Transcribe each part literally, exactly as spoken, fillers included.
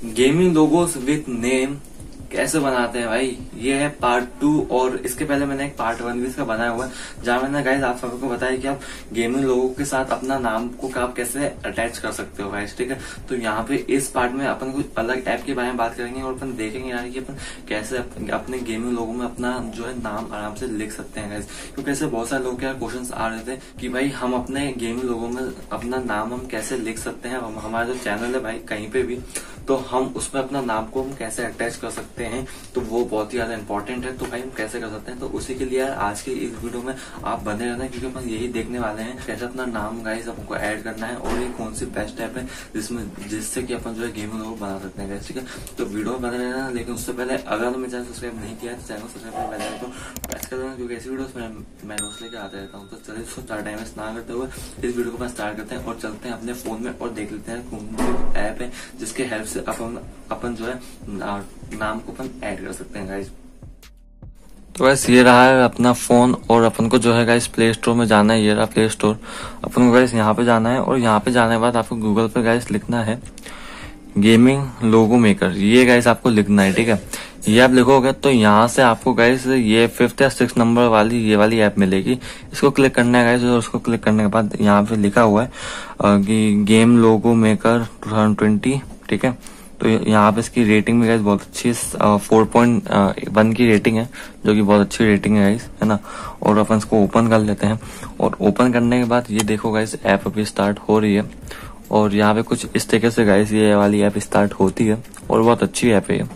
Gaming logos with name कैसे बनाते हैं भाई, ये है पार्ट टू। और इसके पहले मैंने एक पार्ट वन भी इसका बनाया हुआ है, जहां मैंने गाइस आप सबको बताया कि आप गेमिंग लोगों के साथ अपना नाम को आप कैसे अटैच कर सकते हो गाइस, ठीक है। तो यहाँ पे इस पार्ट में अपन कुछ अलग ऐप के बारे में बात करेंगे और अपन देखेंगे यार कि अपन कैसे अपने गेमिंग लोगों में अपना जो है नाम आराम से लिख सकते हैं गाइस। क्योंकि ऐसे बहुत सारे लोग यार क्वेश्चन आ रहे थे कि भाई हम अपने गेमिंग लोगों में अपना नाम हम कैसे लिख सकते हैं। हमारा जो चैनल है भाई कहीं पे भी, तो हम उसमें अपना नाम को हम कैसे अटैच कर सकते हैं, तो वो बहुत ही ज्यादा इंपॉर्टेंट है। तो भाई हम कैसे कर सकते हैं, तो उसी के लिए यार आज के इस वीडियो में आप बने रहना, क्योंकि अपन यही देखने वाले हैं कैसे अपना नाम गाइस आपको ऐड करना है और ये कौन सी बेस्ट ऐप है जिसमें जिससे कि अपन जो है गेमिंग लोगो बना सकते हैं गाइस, ठीक है। तो वीडियो बने रहना, लेकिन उससे पहले अगर आपने चैनल सब्सक्राइब नहीं किया तो चैनल सब्सक्राइब बेल आइकन को प्रेस कर देना, क्योंकि ऐसी वीडियोस में मैं नोट्स लेके आता रहता हूँ। तो चलिए इसको स्टार्ट टाइम ना करते हुए इस वीडियो को अपन स्टार्ट करते हैं और चलते हैं अपने फोन में और देख लेते हैं कौन सी ऐप है जिसके हेल्प से अपन अपन जो है नाम को अपन ऐड कर सकते हैं गाइस। तो गाइस ये रहा है अपना फोन और अपन को जो है गाइस प्ले स्टोर में जाना है। ये रहा प्ले स्टोर, अपन को गाइस यहाँ पे जाना है और यहाँ पे जाने के बाद आपको गूगल पे गाइस लिखना है गेमिंग लोगो मेकर। ये गाइस आपको लिखना है, ठीक है। ये आप लिखोगे तो यहाँ से आपको गाइस ये फिफ्थ या सिक्स नंबर वाली ये वाली ऐप मिलेगी। इसको क्लिक करना है गाइस और उसको क्लिक करने के बाद यहाँ पे लिखा हुआ है कि game logo maker two thousand twenty, ठीक है। तो यहाँ पे इसकी रेटिंग भी गाइस बहुत अच्छी है, फोर पॉइंट वन की रेटिंग है, जो कि बहुत अच्छी रेटिंग है गाइस, है ना। और अपन इसको ओपन कर लेते हैं और ओपन करने के बाद ये देखो गाइस ऐप अभी स्टार्ट हो रही है और यहाँ पे कुछ इस तरीके से गाइस ये वाली ऐप स्टार्ट होती है और बहुत अच्छी ऐप है ये।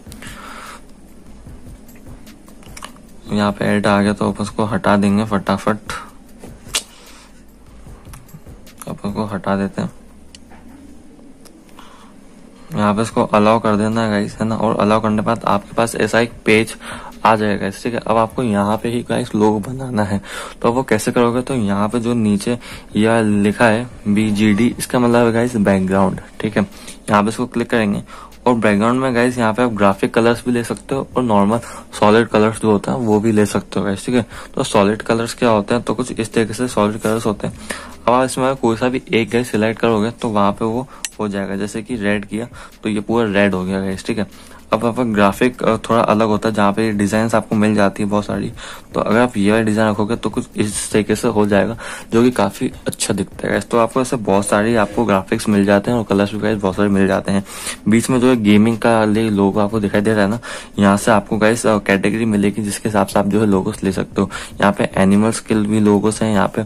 यहाँ पे ऐड आ गया तो अपन इसको हटा देंगे फटाफट, अपन को हटा देते हैं। यहाँ पे इसको अलाउ कर देना है गाइस, है ना। और अलाउ करने के बाद आपके पास ऐसा एक पेज आ जाएगा, ठीक है। अब आपको यहाँ पे ही गाइस लोगो बनाना है, तो वो कैसे करोगे, तो यहाँ पे जो नीचे यह लिखा है बी जी डी, इसका मतलब है गाइस बैकग्राउंड, ठीक है। यहाँ पे इसको क्लिक करेंगे और बैकग्राउंड में गाइस यहाँ पे आप ग्राफिक कलर्स भी ले सकते हो और नॉर्मल सॉलिड कलर्स जो होता है वो भी ले सकते हो गाइस, ठीक है। तो सॉलिड कलर्स क्या होते हैं, तो कुछ इस तरीके से सॉलिड कलर्स होते हैं। अब आप इसमें कोई सा भी एक गाइस सिलेक्ट करोगे तो वहां पे वो हो जाएगा। जैसे कि रेड किया तो ये पूरा रेड हो गया गाइस, ठीक है। अब आपका ग्राफिक थोड़ा अलग होता है, जहाँ पे डिजाइन आपको मिल जाती है बहुत सारी, तो अगर आप ये वाली डिजाइन रखोगे तो कुछ इस तरीके से हो जाएगा, जो कि काफी अच्छा दिखता है। तो आपको ऐसे बहुत सारी आपको ग्राफिक्स मिल जाते हैं और कलर्स भी गाइस बहुत सारे मिल जाते हैं। बीच में जो है गेमिंग का लोगो आपको दिखाई दे रहा है ना, यहाँ से आपको गाइस कैटेगरी मिलेगी जिसके हिसाब से आप जो है लोगोस ले सकते हो। यहाँ पे एनिमल्स के भी लोगोस हैं, यहाँ पे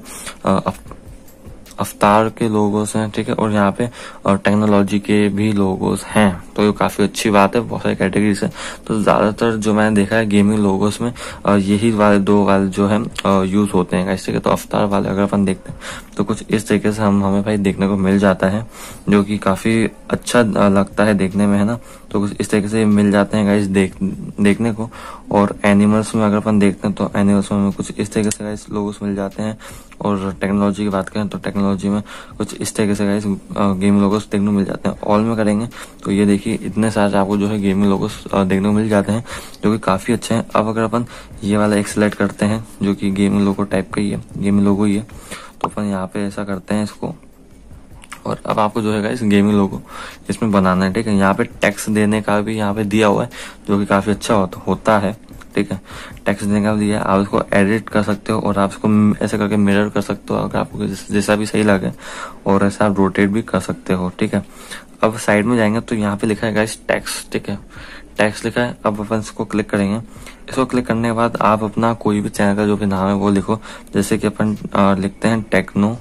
अवतार के लोगोस हैं, ठीक है। और यहाँ पे और टेक्नोलॉजी के भी लोगोस हैं, तो ये काफी अच्छी बात है, बहुत सारी कैटेगरीज है। तो ज्यादातर जो मैंने देखा है गेमिंग लोगोस में यही वाले दो वाले जो है यूज होते हैं, ठीक है। तो अवतार वाले अगर अपन देखते हैं तो कुछ इस तरीके से हम हमें भाई देखने को मिल जाता है, जो कि काफी अच्छा लगता है देखने में, है ना। तो कुछ इस तरीके से मिल जाते हैं गाइस देख देखने को। और एनिमल्स में अगर अपन देखते हैं तो एनिमल्स में कुछ इस तरीके से गाइस लोगोस मिल जाते हैं। और टेक्नोलॉजी की बात करें तो टेक्नोलॉजी में कुछ इस तरीके से गाइस गेम लोगोस देखने को मिल जाते हैं। ऑल में करेंगे तो ये देखिए इतने सारे आपको जो है गेमिंग लोगोस देखने को मिल जाते हैं, जो कि काफी अच्छे हैं। अब अगर अपन ये वाला एक सिलेक्ट करते हैं जो कि गेमिंग लोगो टाइप का ही है, गेमिंग लोगो ही है, तो अपन यहाँ पे ऐसा करते हैं इसको। और अब आपको जो है गाइस गेमिंग लोगो इसमें बनाना है, ठीक है। यहाँ पे टेक्स्ट देने का भी यहाँ पे दिया हुआ है, जो कि काफी अच्छा होता, होता है, ठीक है। टेक्स्ट देने का भी दिया है, आप इसको एडिट कर सकते हो और आप इसको ऐसे करके मिरर कर सकते हो अगर आपको जैसा भी सही लगे, और ऐसा आप रोटेट भी कर सकते हो, ठीक है। अब साइड में जाएंगे तो यहाँ पे लिखा है गाइस टेक्स्ट, ठीक है। टेक्स्ट लिखा है, अब अपन इसको क्लिक करेंगे। इसको क्लिक करने के बाद आप अपना कोई भी चैनल का जो भी नाम है वो लिखो। जैसे कि अपन लिखते हैं टेक्नो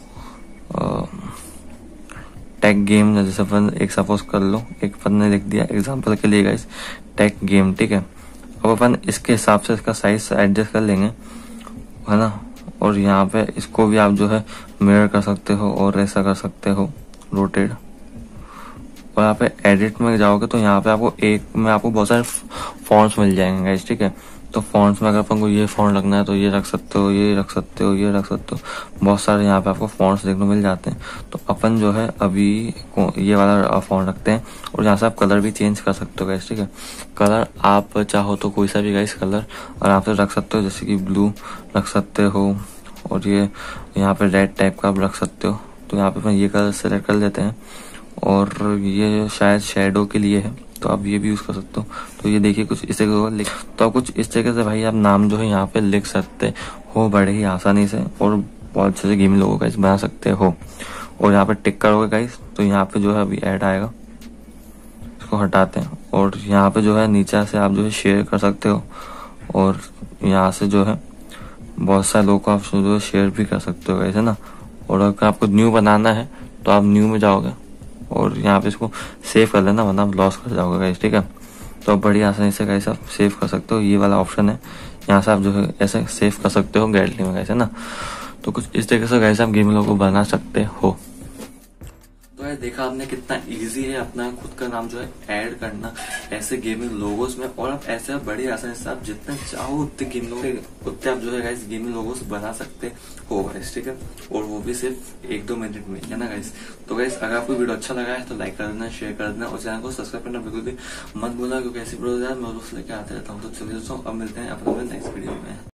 टेक गेम, जैसे अपन एक सपोज कर लो, एक अपन ने लिख दिया एग्जांपल के लिए गाइस टेक गेम, ठीक है। अब अपन इसके हिसाब से इसका साइज एडजस्ट कर लेंगे, है ना। और यहाँ पे इसको भी आप जो है मिरर कर सकते हो और ऐसा कर सकते हो रोटेट। और यहाँ पे एडिट में जाओगे तो यहाँ पे आपको एक में आपको बहुत सारे फॉन्ट्स मिल जाएंगे गाइस, ठीक है। तो फॉन्ट्स में अगर अपन को ये फॉन्ट रखना है तो ये रख सकते हो, ये रख सकते हो, ये रख सकते हो, बहुत सारे यहाँ पे आपको फॉन्ट्स देखने को मिल जाते हैं। तो अपन जो है अभी ये वाला फॉन्ट रखते हैं और यहाँ से आप कलर भी चेंज कर सकते हो गाइस, ठीक है। कलर आप चाहो तो कोई सा भी गाइस कलर आराम से रख सकते हो, जैसे कि ब्लू रख सकते हो और ये यहाँ पे रेड टाइप का आप रख सकते हो। तो यहाँ पे अपन ये कलर सेलेक्ट कर लेते हैं और ये शायद शेडो के लिए है, तो आप ये भी यूज कर सकते हो। तो ये देखिए कुछ इस तरीके से लिख, तो आप कुछ इस तरीके से भाई आप नाम जो है यहाँ पे लिख सकते हो बड़े ही आसानी से, और बहुत अच्छे से गेमिंग लोगो का बना सकते हो। और यहाँ पे टिक करोगे गाइस तो यहाँ पे जो है अभी ऐड आएगा, इसको हटाते हैं। और यहाँ पे जो है नीचे से आप जो है शेयर कर सकते हो, और यहाँ से जो है बहुत सारे लोगों को आप जो है शेयर भी कर सकते हो गाइस, है ना। और अगर आपको न्यू बनाना है तो आप न्यू में जाओगे और यहाँ पे इसको सेव कर लेना, वरना आप लॉस कर जाओगे गाइस, ठीक है। तो आप बड़ी आसानी से गाइस आप सेव कर सकते हो, ये वाला ऑप्शन है, यहाँ से आप जो है ऐसे सेव कर सकते हो गैलरी में गाइस, है ना। तो कुछ इस तरीके से गाइस आप गेम लोगो बना सकते हो। तो यार देखा आपने कितना इजी है अपना खुद का नाम जो है ऐड करना ऐसे गेमिंग लोगोस में, और आप ऐसे बड़ी आसानी से आप जितने चाहो उतने गेम लोगो उतने आप जो है गाइस गेमिंग लोगोस बना सकते हो गाइस, ठीक है। और वो भी सिर्फ एक दो मिनट में, है ना गाइस। तो गाइस अगर आपको वीडियो अच्छा लगा है तो लाइक कर देना, शेयर कर देना, और चैनल को सब्सक्राइब करना बिल्कुल भी मत भूलना, क्योंकि ऐसी वीडियो मैं रोज लेके आते रहता हूँ। तो चलिए दोस्तों अब मिलते हैं अपने नेक्स्ट वीडियो में।